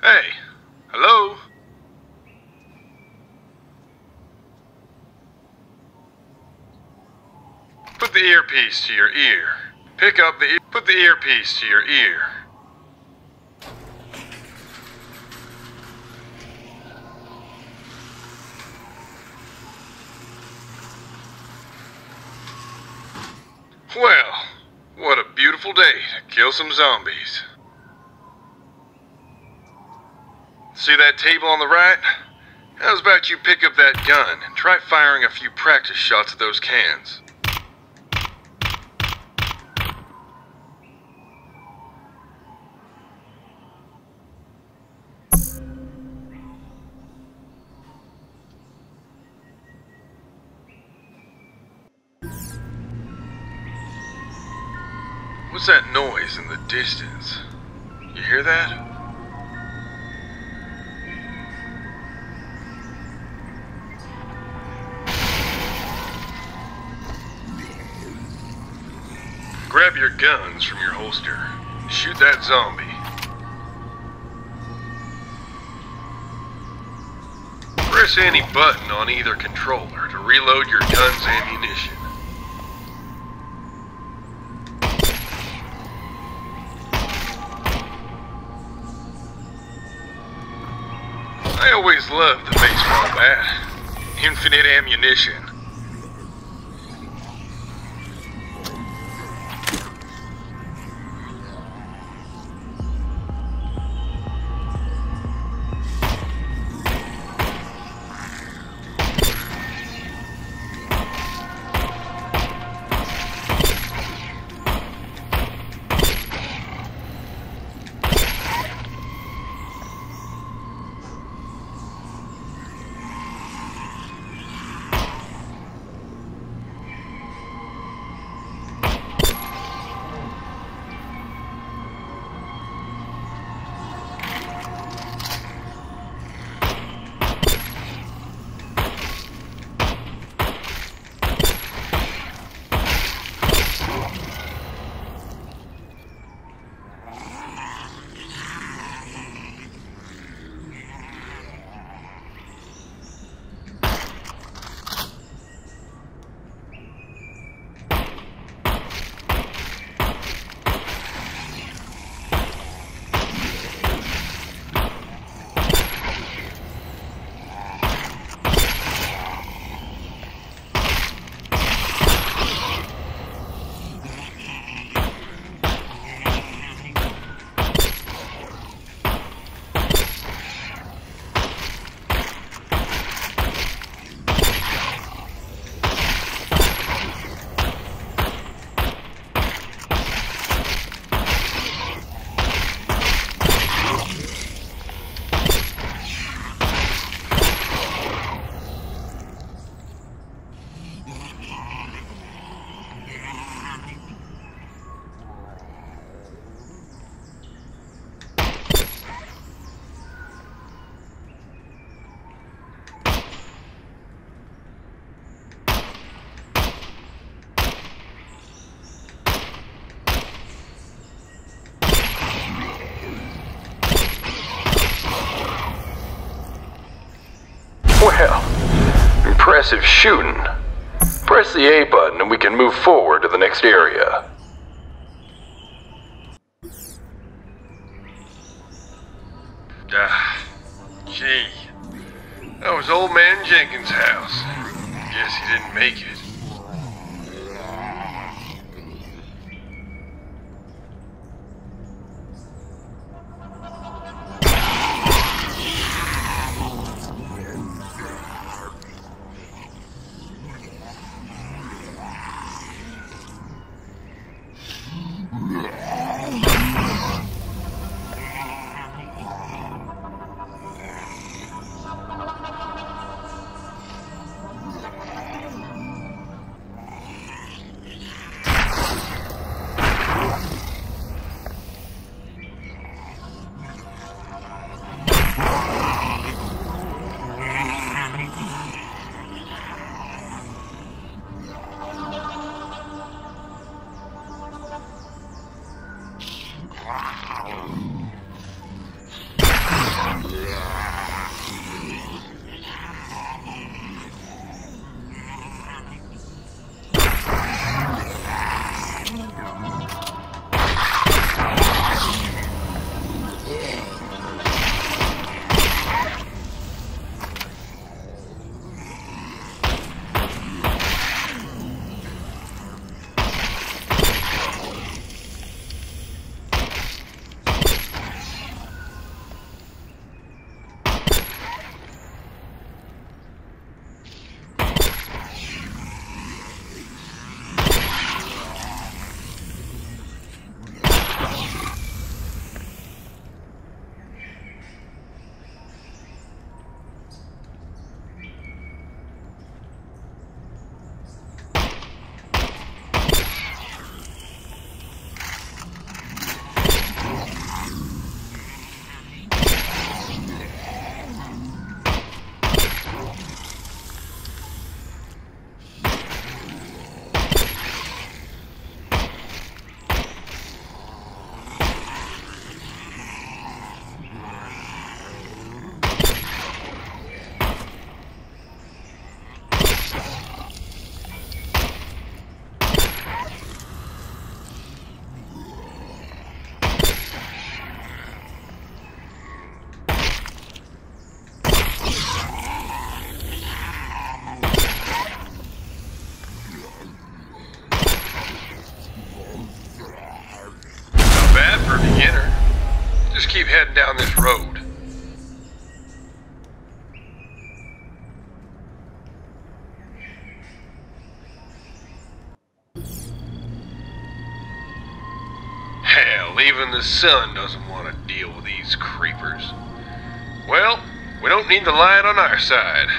Hey, hello? Put the earpiece to your ear. Put the earpiece to your ear. Well, what a beautiful day to kill some zombies. See that table on the right? How's about you pick up that gun and try firing a few practice shots at those cans? What's that noise in the distance? You hear that? Grab your guns from your holster. Shoot that zombie. Press any button on either controller to reload your gun's ammunition. I always loved the baseball bat. Infinite ammunition. Well, impressive shooting. Press the A button and we can move forward to the next area. Gee. That was Old Man Jenkins' house. Guess he didn't make it. down this road. Hell, even the sun doesn't want to deal with these creepers. Well, we don't need the light on our side.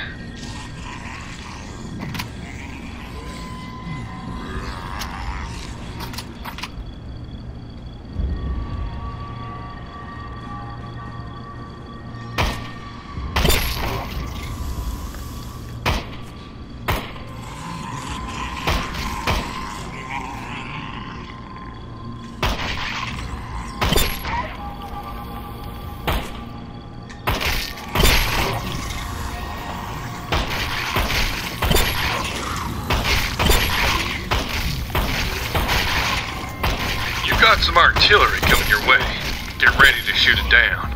Got some artillery coming your way. Get ready to shoot it down.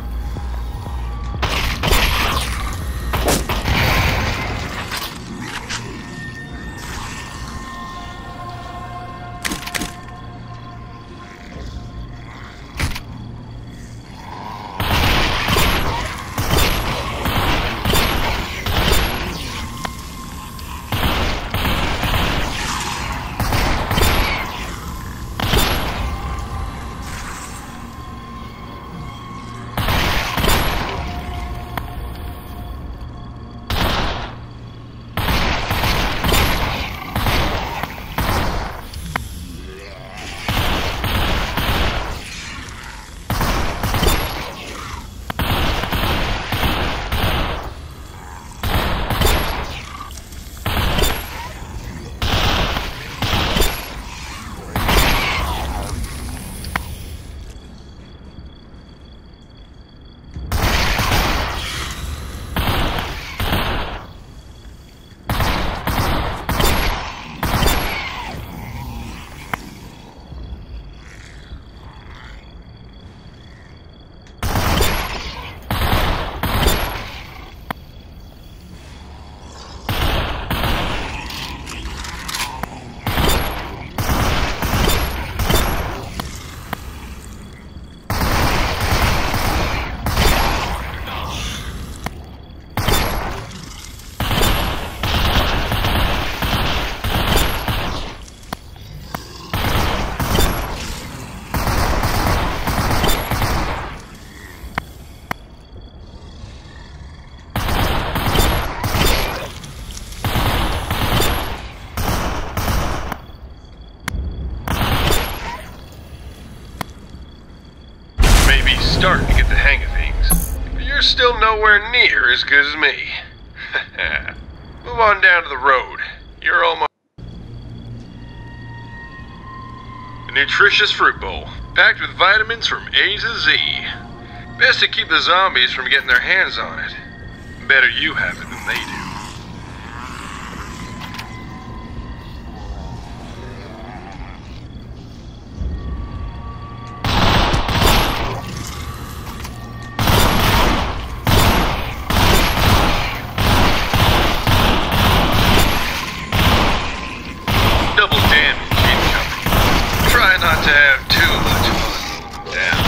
Starting to get the hang of things, but you're still nowhere near as good as me. Move on down to the road. You're almost... A nutritious fruit bowl, packed with vitamins from A to Z. Best to keep the zombies from getting their hands on it. Better you have it than they do. Not to have too much fun. Down.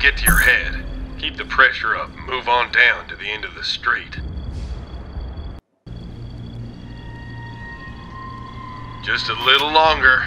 get to your head. Keep the pressure up and move on down to the end of the street. Just a little longer.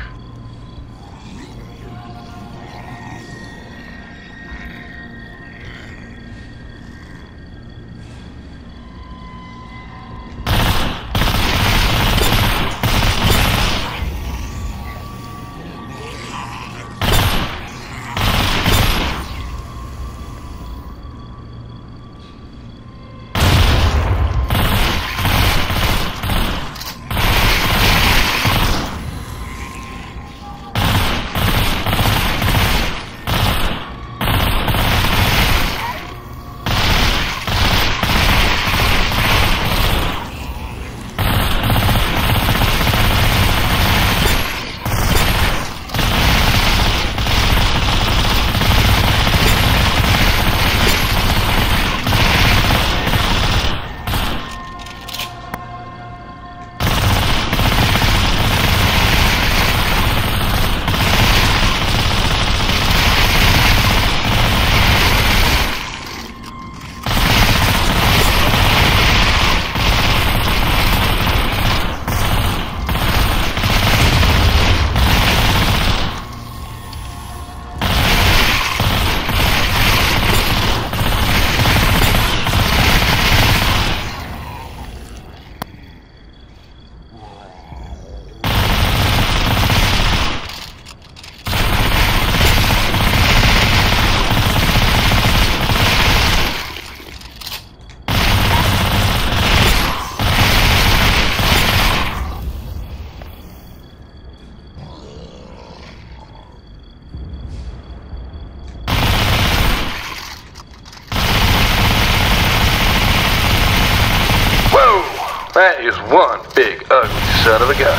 That is one big, ugly son of a gun.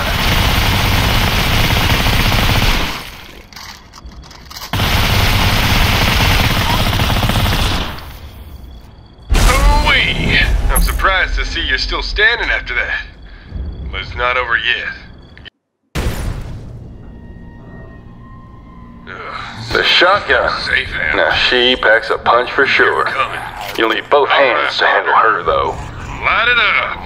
Ooh-wee! I'm surprised to see you're still standing after that. But it's not over yet. The shotgun. Safe hand. Now she packs a punch for sure. You'll need both hands to handle her, though. Light it up.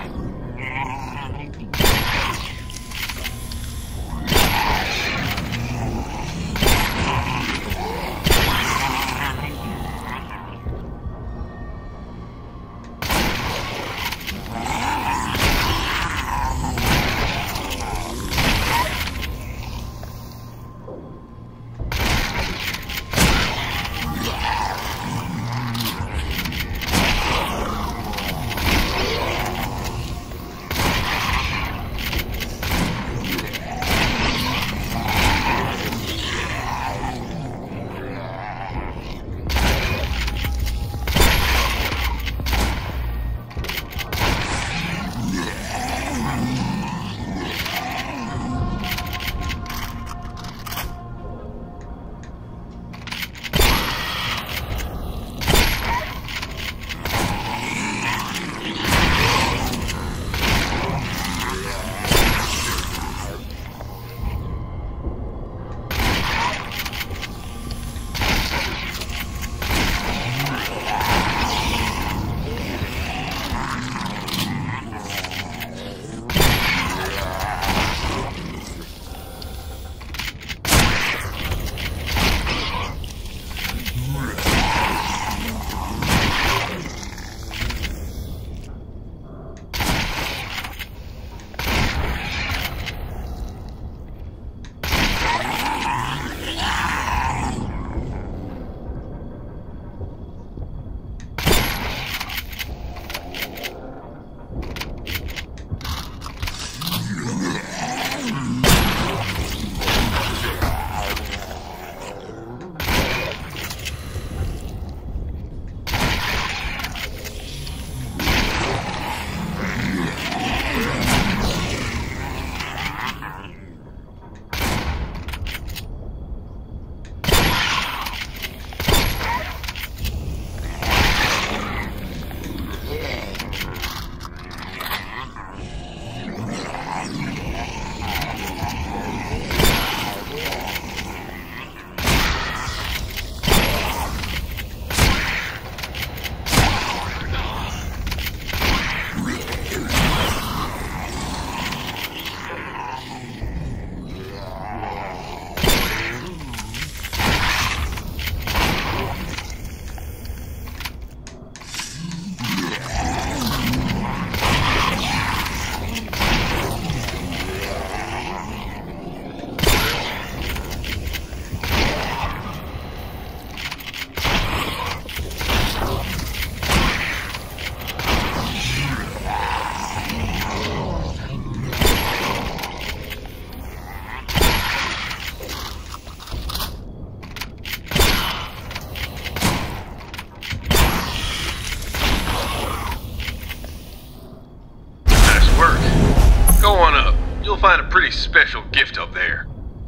find a pretty special gift up there.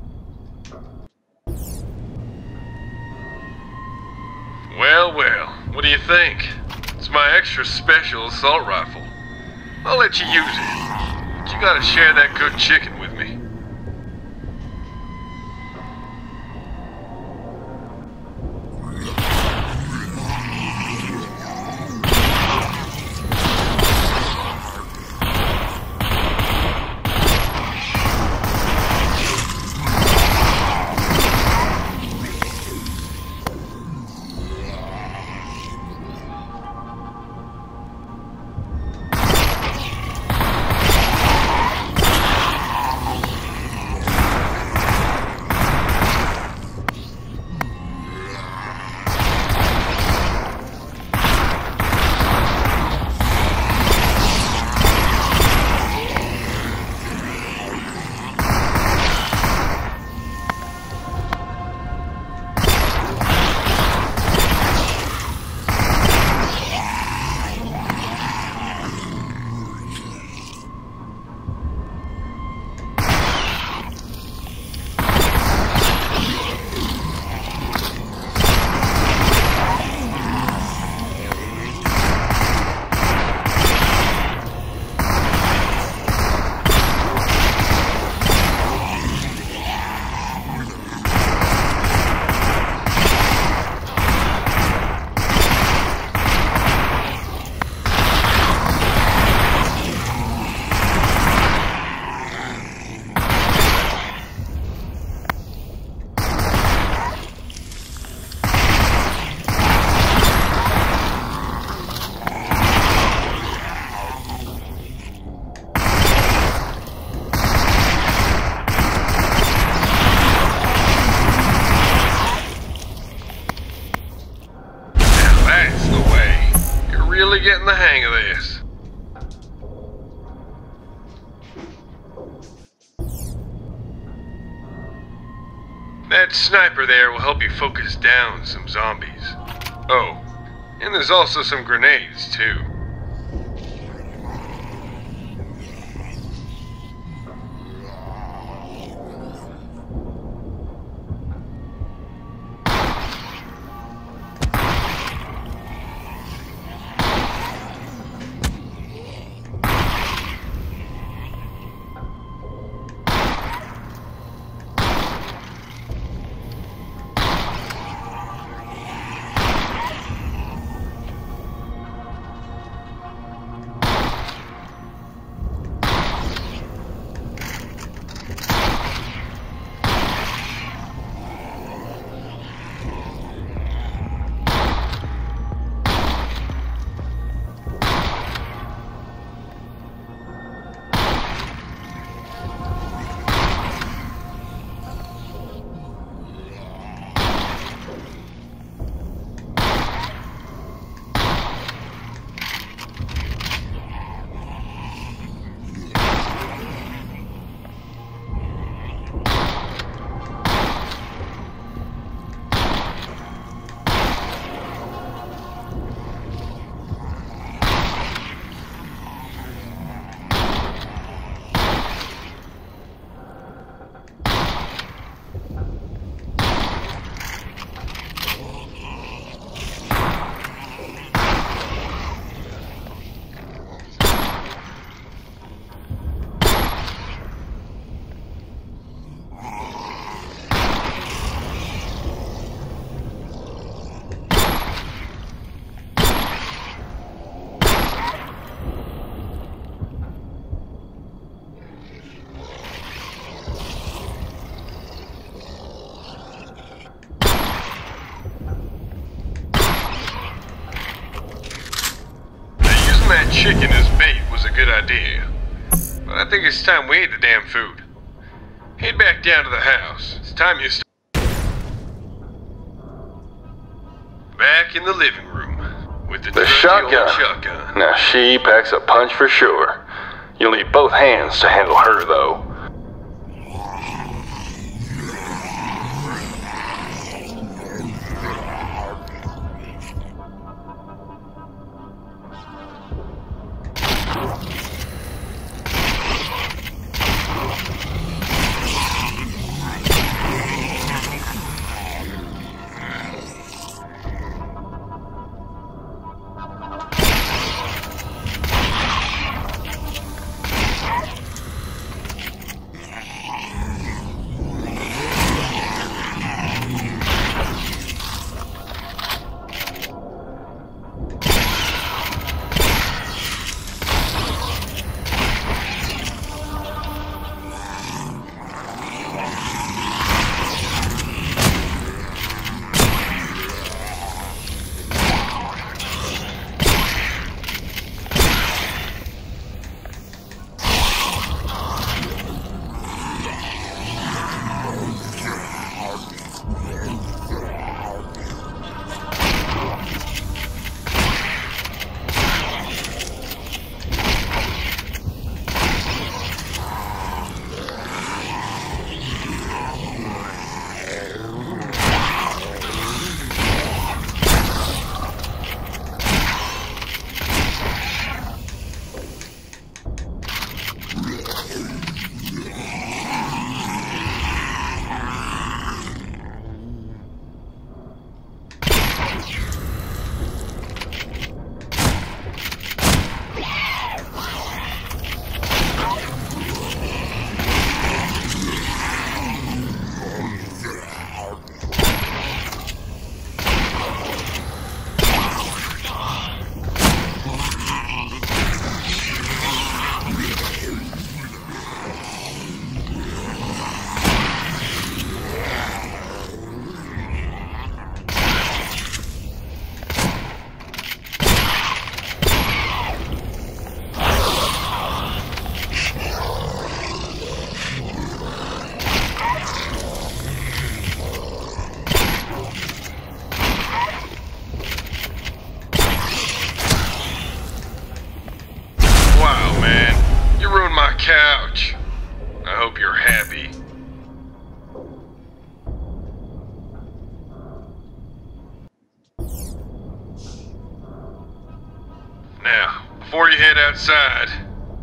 Well, well, what do you think? It's my extra special assault rifle. I'll let you use it, but you gotta share that good chicken with me. Getting the hang of this. That sniper there will help you focus down some zombies. Oh, and there's also some grenades too. That chicken as bait was a good idea, but I think it's time we ate the damn food. Head back down to the house. It's time you back in the living room with the shotgun. Now she packs a punch for sure. You'll need both hands to handle her though.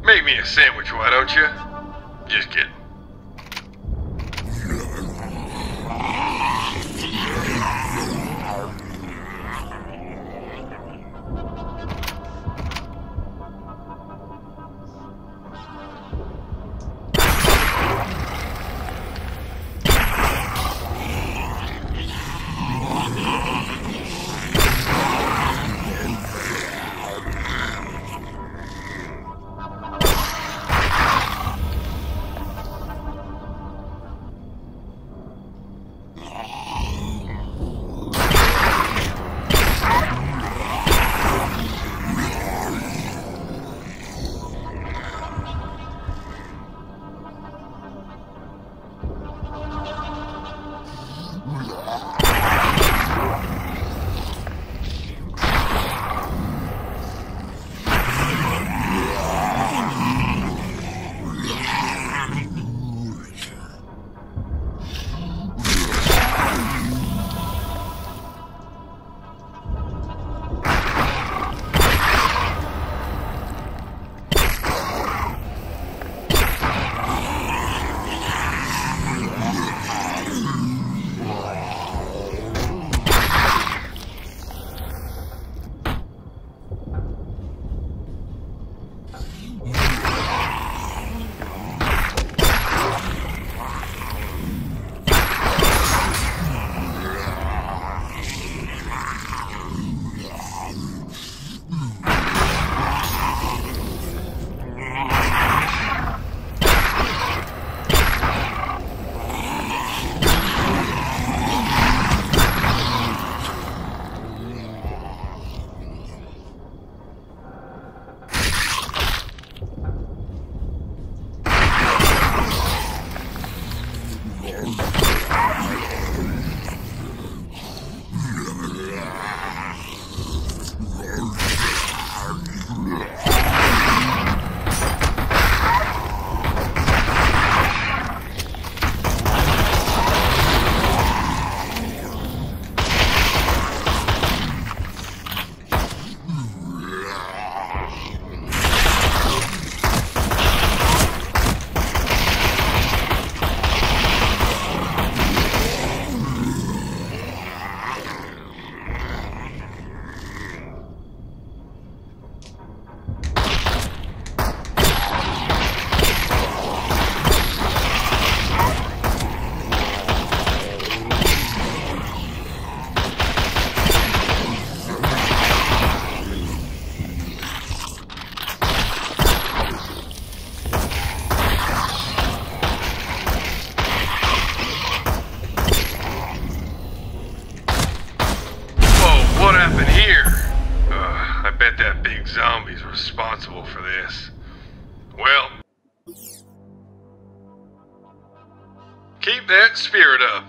Make me a sandwich, why don't you? Just kidding. Zombies responsible for this. Well, keep that spirit up.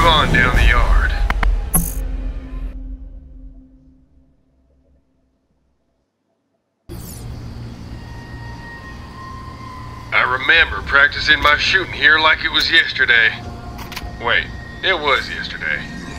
move on down the yard. I remember practicing my shooting here like it was yesterday. Wait, it was yesterday.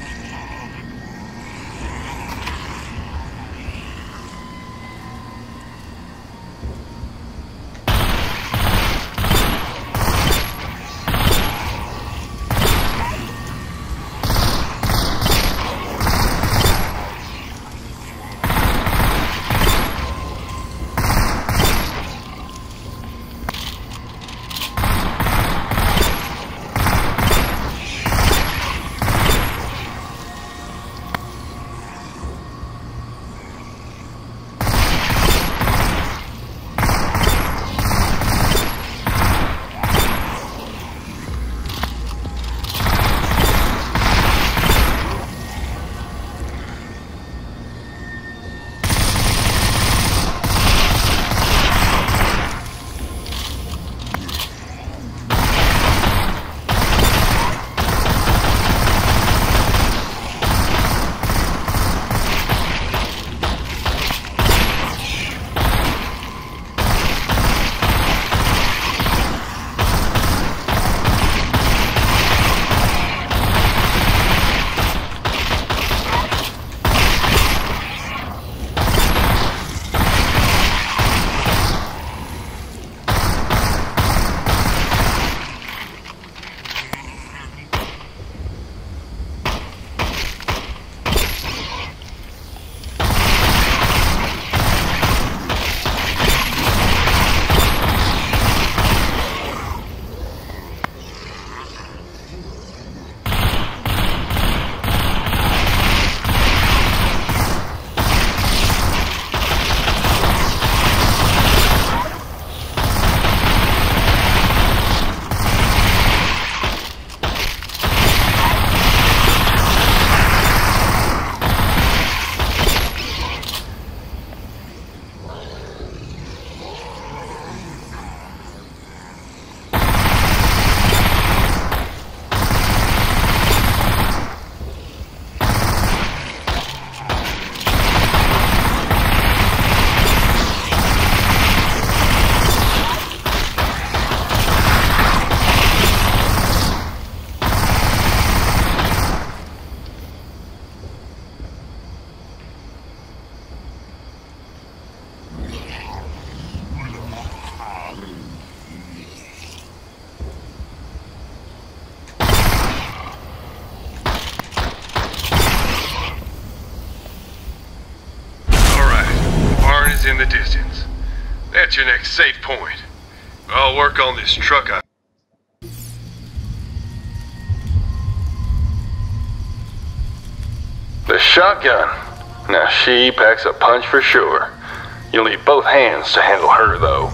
In the distance. That's your next safe point. I'll work on this truck. The shotgun. Now she packs a punch for sure. You'll need both hands to handle her though.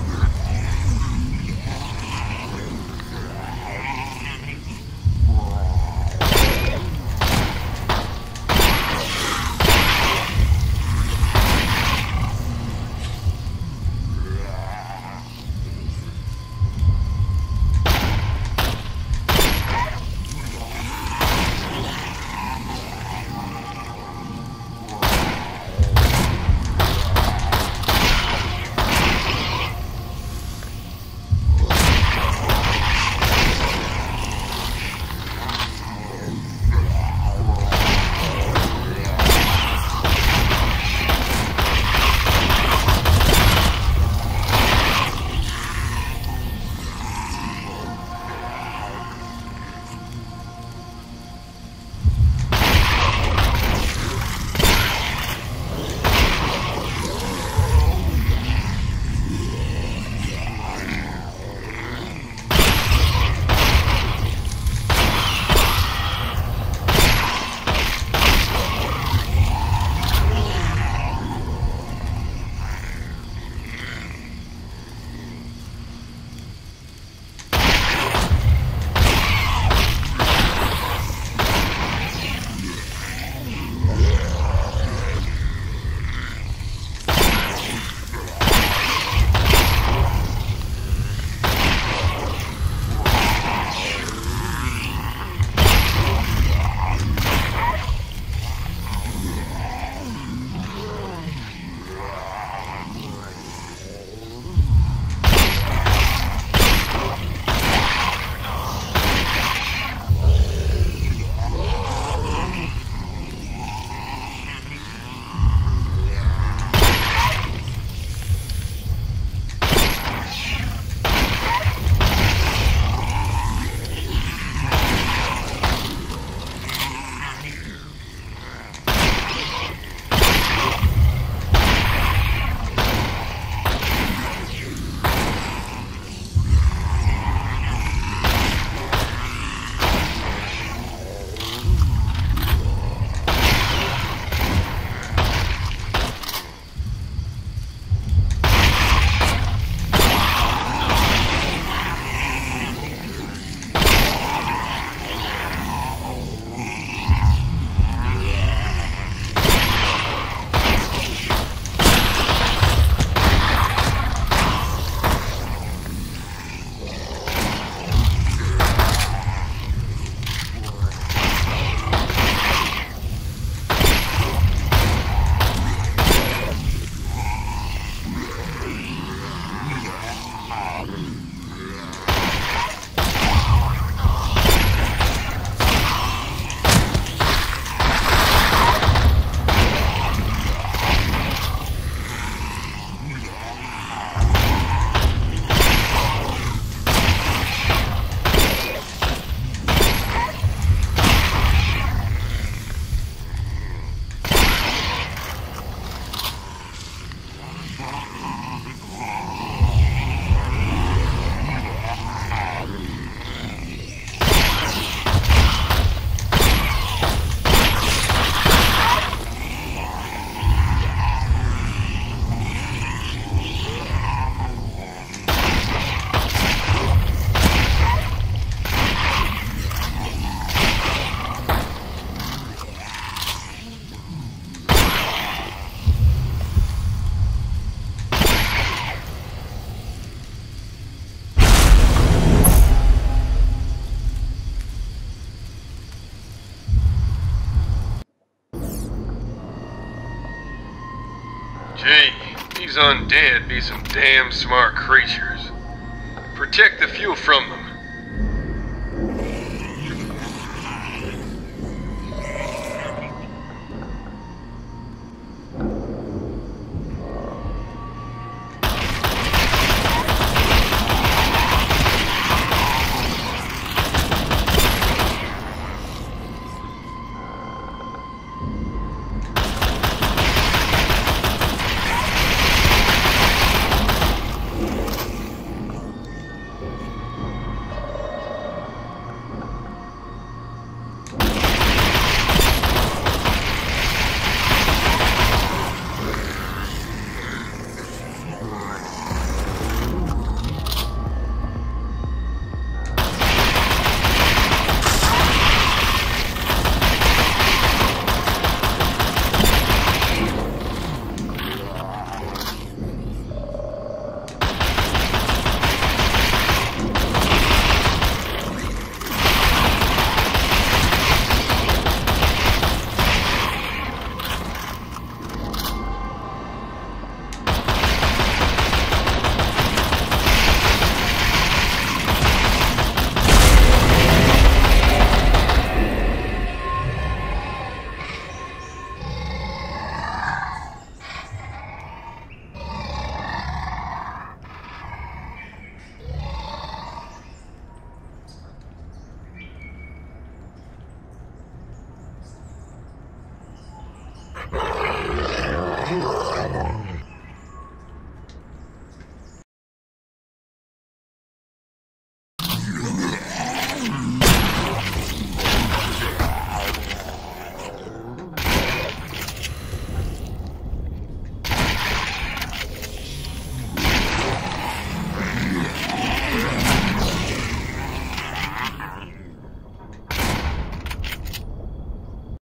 Gee, these undead be some damn smart creatures. Protect the fuel from them.